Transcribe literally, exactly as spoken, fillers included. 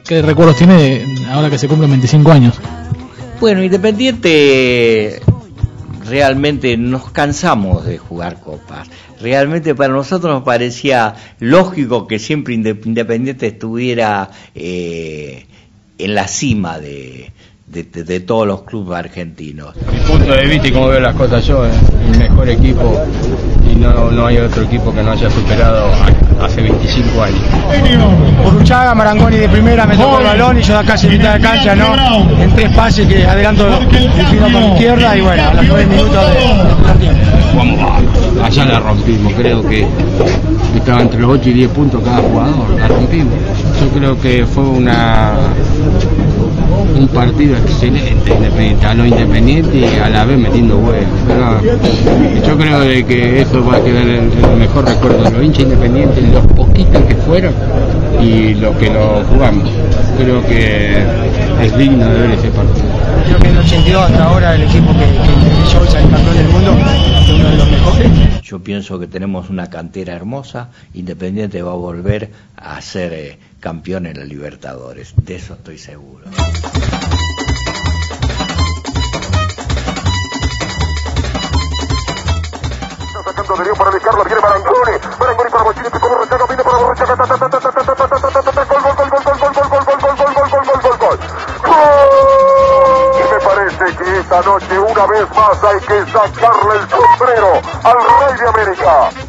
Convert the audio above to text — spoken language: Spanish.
¿Qué recuerdos tiene ahora que se cumplen veinticinco años? Bueno, Independiente, realmente nos cansamos de jugar copas. Realmente para nosotros nos parecía lógico que siempre Independiente estuviera eh, en la cima de, de, de, de todos los clubes argentinos. Mi punto de vista y como veo las cosas yo, es el mejor equipo y no, no hay otro equipo que no haya superado hace veinticinco años. Urruchaga, Marangoni de primera, me tocó el balón y yo de casi mitad de cancha, ¿no? En tres pases que adelanto defino con izquierda y bueno, a los nueve minutos de, de primer tiempo. Vamos, allá la rompimos, creo que estaba entre los ocho y diez puntos cada jugador, la rompimos. Yo creo que fue una un partido excelente, independiente, a lo Independiente y a la vez metiendo goles. Yo creo de que eso va a quedar el, el mejor recuerdo de los hinchas Independientes, los poquitos que fueron y los que lo jugamos. Creo que es digno de ver ese partido. Creo que en el ochenta y dos hasta ahora el equipo que, que yo el campeón del mundo es uno de los mejores. Yo pienso que tenemos una cantera hermosa. Independiente va a volver a ser eh, campeón en la Libertadores, de eso estoy seguro. Para Ricardo, viene Marangoni, Marangoni para Bochini, picó Borrachaga, viene para Borrachaga, ta ta ta ta ta ta ta ta ta ta ta, gol, gol, gol, gol, gol, gol, gol, gol, gol, gol, gol, gol, gol, gol, gol. Y me parece que esta noche una vez más hay que sacarle el sombrero al Rey de América.